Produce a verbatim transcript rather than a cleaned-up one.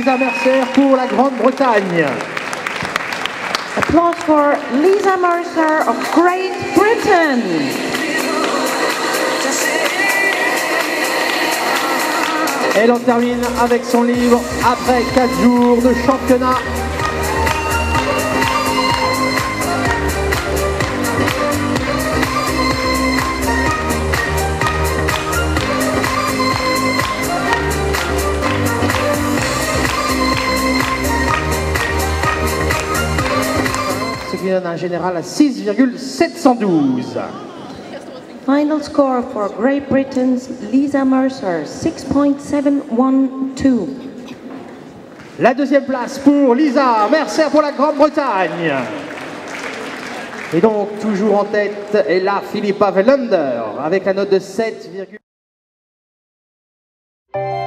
Lisa Mercer pour la Grande-Bretagne. Applause for Lisa Mercer of Great Britain. Elle en termine avec son livre après quatre jours de championnat. Ce qui donne un général à six virgule sept cent douze. Final score for Great Britain's Lisa Mercer, six point seven one two. La deuxième place pour Lisa Mercer pour la Grande-Bretagne. Et donc, toujours en tête est là Philippa Velander avec la note de sept virgule